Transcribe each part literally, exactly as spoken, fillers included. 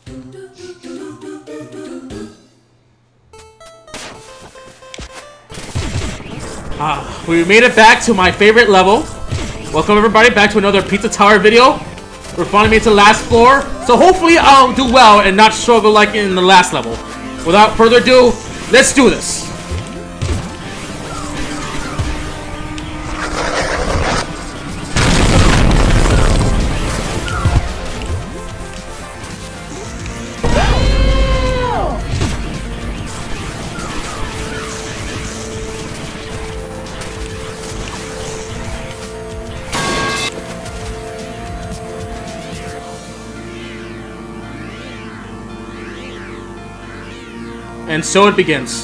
Ah, we made it back to my favorite level. Welcome everybody back to another Pizza Tower video. We're finally made it to the last floor, so hopefully I'll do well and not struggle like in the last level. Without further ado, let's do this. And so it begins.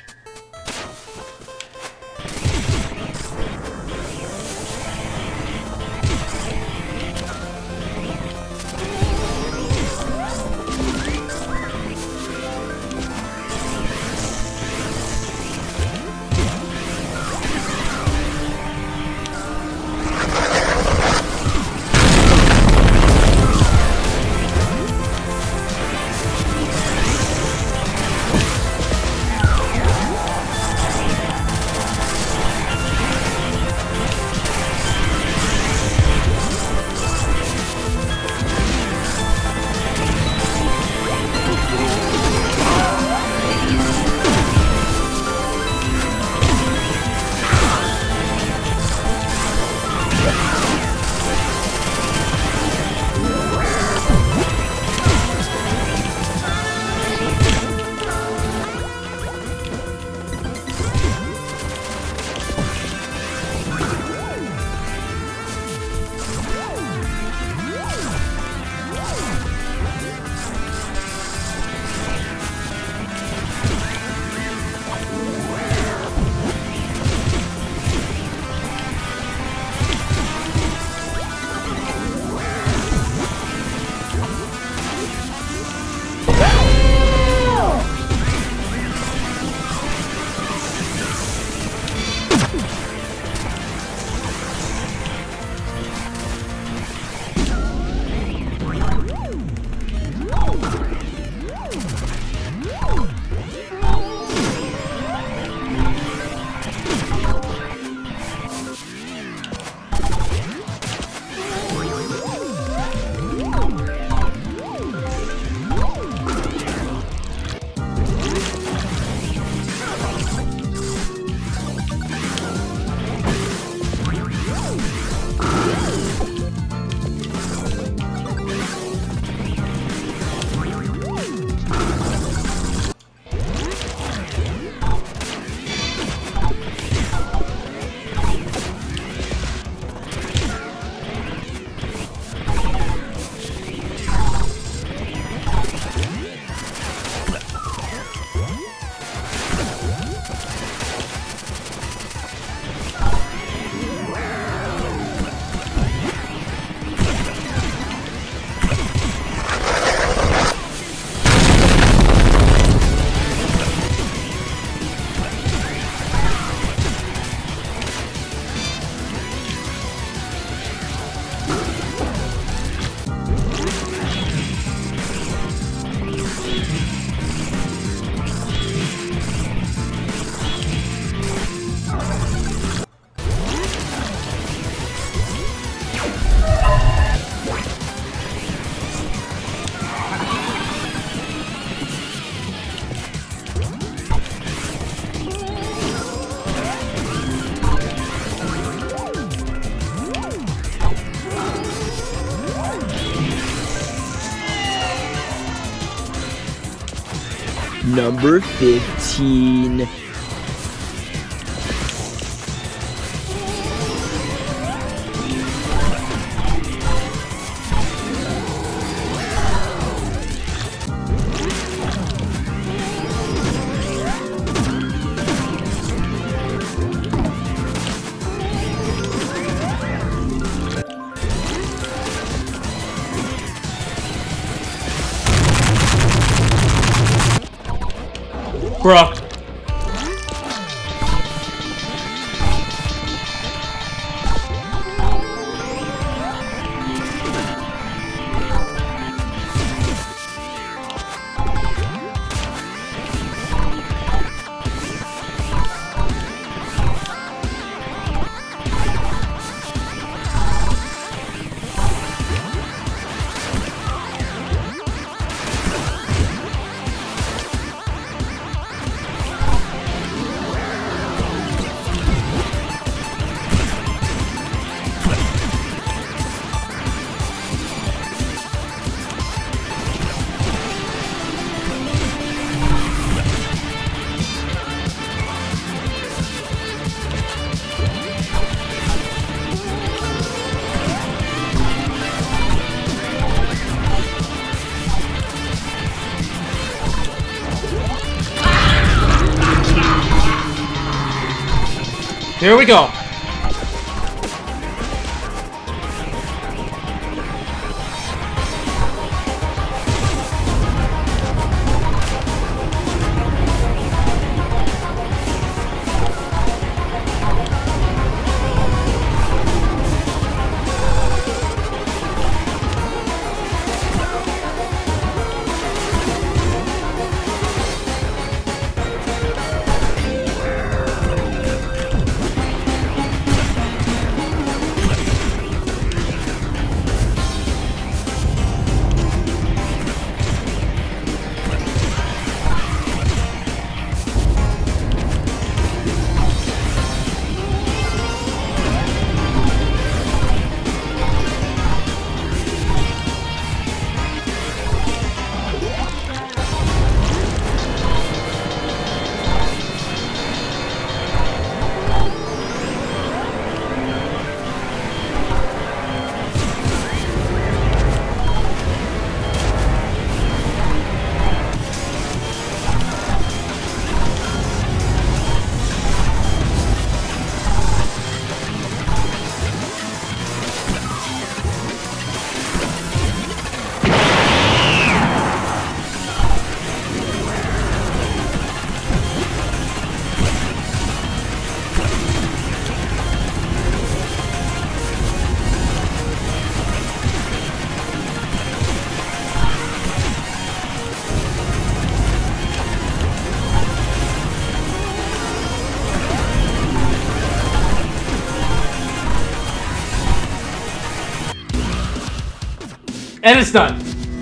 Number fifteen. Bruh. Here we go. And it's done.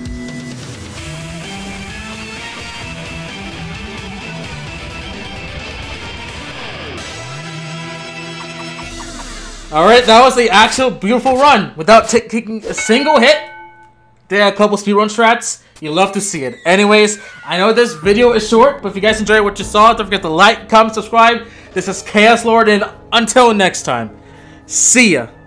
Alright, that was the actual beautiful run without taking a single hit. They had a couple speedrun strats. You love to see it. Anyways, I know this video is short, but if you guys enjoyed what you saw, don't forget to like, comment, subscribe. This is Chaos Lord, and until next time, see ya.